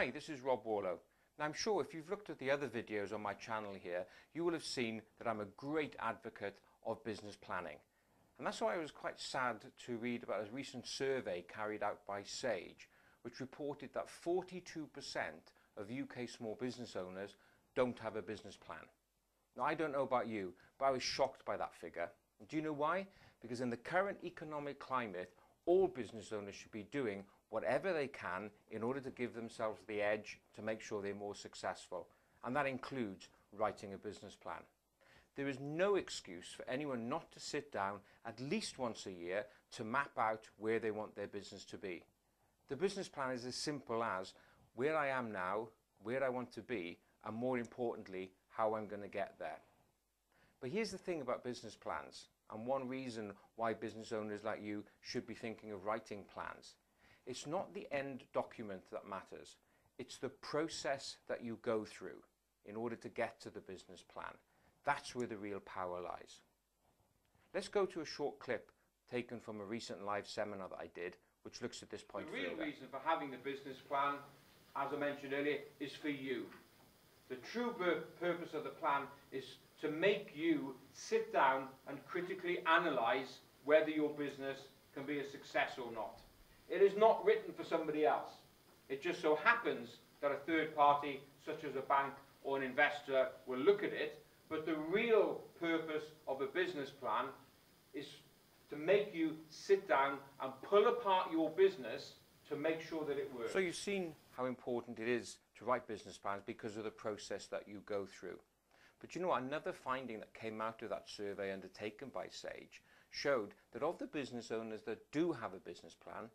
Hi, this is Rob Warlow. Now I'm sure if you've looked at the other videos on my channel here, you will have seen that I'm a great advocate of business planning. And that's why I was quite sad to read about a recent survey carried out by Sage, which reported that 42% of UK small business owners don't have a business plan. Now I don't know about you, but I was shocked by that figure. And do you know why? Because in the current economic climate, all business owners should be doing whatever they can in order to give themselves the edge to make sure they're more successful. And that includes writing a business plan. There is no excuse for anyone not to sit down at least once a year to map out where they want their business to be. The business plan is as simple as where I am now, where I want to be, and more importantly, how I'm going to get there. But here's the thing about business plans, and one reason why business owners like you should be thinking of writing plans. It's not the end document that matters. It's the process that you go through in order to get to the business plan. That's where the real power lies. Let's go to a short clip taken from a recent live seminar that I did, which looks at this point further. The real reason for having the business plan, as I mentioned earlier, is for you. The true purpose of the plan is to make you sit down and critically analyse whether your business can be a success or not. It is not written for somebody else. It just so happens that a third party, such as a bank or an investor, will look at it, but the real purpose of a business plan is to make you sit down and pull apart your business to make sure that it works. So you've seen how important it is to write business plans because of the process that you go through. But you know, another finding that came out of that survey undertaken by Sage showed that of the business owners that do have a business plan,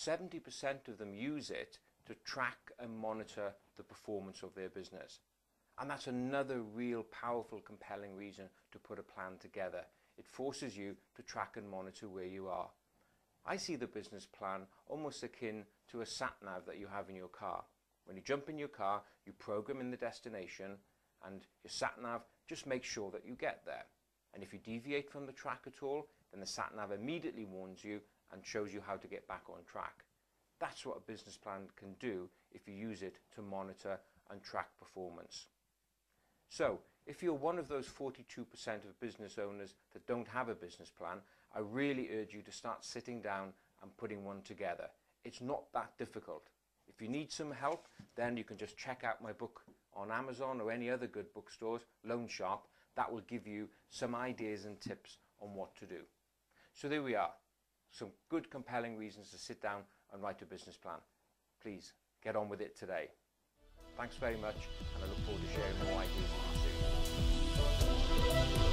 70% of them use it to track and monitor the performance of their business. And that's another real powerful, compelling reason to put a plan together. It forces you to track and monitor where you are. I see the business plan almost akin to a sat-nav that you have in your car. When you jump in your car, you program in the destination, and your sat-nav just makes sure that you get there. And if you deviate from the track at all, then the sat-nav immediately warns you and shows you how to get back on track. That's what a business plan can do if you use it to monitor and track performance. So, if you're one of those 42% of business owners that don't have a business plan, I really urge you to start sitting down and putting one together. It's not that difficult. If you need some help, then you can just check out my book on Amazon or any other good bookstores, Loan Sharp. That will give you some ideas and tips on what to do. So there we are. Some good, compelling reasons to sit down and write a business plan. Please get on with it today. Thanks very much, and I look forward to sharing more ideas with you soon.